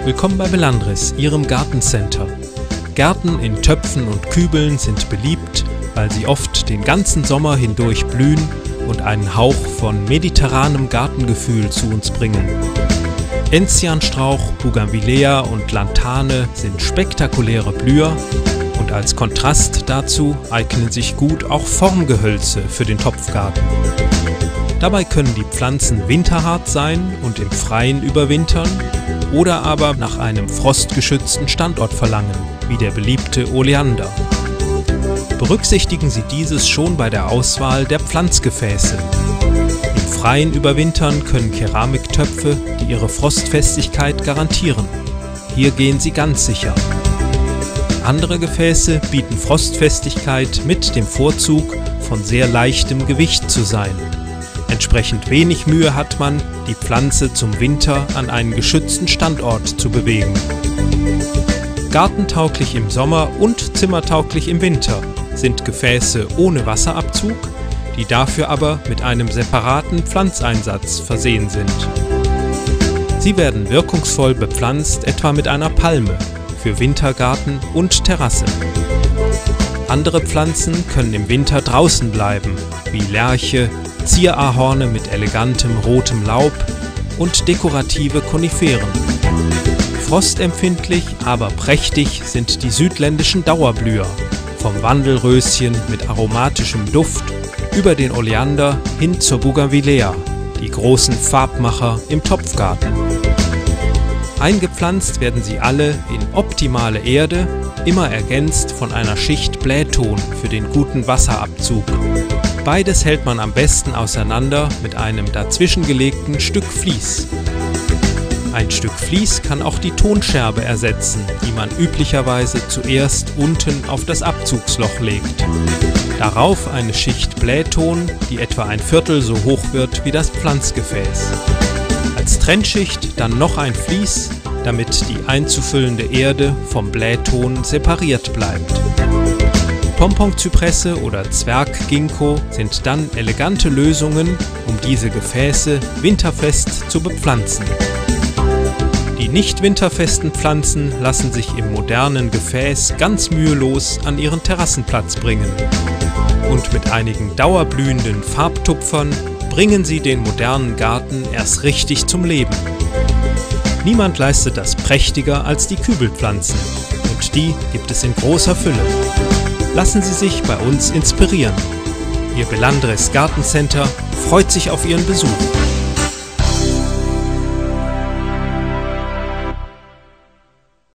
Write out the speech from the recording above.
Willkommen bei Belandris, Ihrem Gartencenter. Gärten in Töpfen und Kübeln sind beliebt, weil sie oft den ganzen Sommer hindurch blühen und einen Hauch von mediterranem Gartengefühl zu uns bringen. Enzianstrauch, Bougainvillea und Lantane sind spektakuläre Blüher und als Kontrast dazu eignen sich gut auch Formgehölze für den Topfgarten. Dabei können die Pflanzen winterhart sein und im Freien überwintern oder aber nach einem frostgeschützten Standort verlangen, wie der beliebte Oleander. Berücksichtigen Sie dieses schon bei der Auswahl der Pflanzgefäße. Im Freien überwintern können Keramiktöpfe, die ihre Frostfestigkeit garantieren. Hier gehen Sie ganz sicher. Andere Gefäße bieten Frostfestigkeit mit dem Vorzug, von sehr leichtem Gewicht zu sein. Entsprechend wenig Mühe hat man, die Pflanze zum Winter an einen geschützten Standort zu bewegen. Gartentauglich im Sommer und zimmertauglich im Winter sind Gefäße ohne Wasserabzug, die dafür aber mit einem separaten Pflanzeinsatz versehen sind. Sie werden wirkungsvoll bepflanzt, etwa mit einer Palme, für Wintergarten und Terrasse. Andere Pflanzen können im Winter draußen bleiben, wie Lärche, Zierahorne mit elegantem rotem Laub und dekorative Koniferen. Frostempfindlich, aber prächtig sind die südländischen Dauerblüher, vom Wandelröschen mit aromatischem Duft über den Oleander hin zur Bougainvillea, die großen Farbmacher im Topfgarten. Eingepflanzt werden sie alle in optimale Erde, immer ergänzt von einer Schicht Blähton für den guten Wasserabzug. Beides hält man am besten auseinander mit einem dazwischengelegten Stück Vlies. Ein Stück Vlies kann auch die Tonscherbe ersetzen, die man üblicherweise zuerst unten auf das Abzugsloch legt. Darauf eine Schicht Blähton, die etwa ein Viertel so hoch wird wie das Pflanzgefäß. Als Trennschicht dann noch ein Vlies, damit die einzufüllende Erde vom Blähton separiert bleibt. Pompon-Zypresse oder Zwergginkgo sind dann elegante Lösungen, um diese Gefäße winterfest zu bepflanzen. Die nicht winterfesten Pflanzen lassen sich im modernen Gefäß ganz mühelos an ihren Terrassenplatz bringen. Und mit einigen dauerblühenden Farbtupfern bringen sie den modernen Garten erst richtig zum Leben. Niemand leistet das prächtiger als die Kübelpflanzen, und die gibt es in großer Fülle. Lassen Sie sich bei uns inspirieren. Ihr Belandris Gartencenter freut sich auf Ihren Besuch.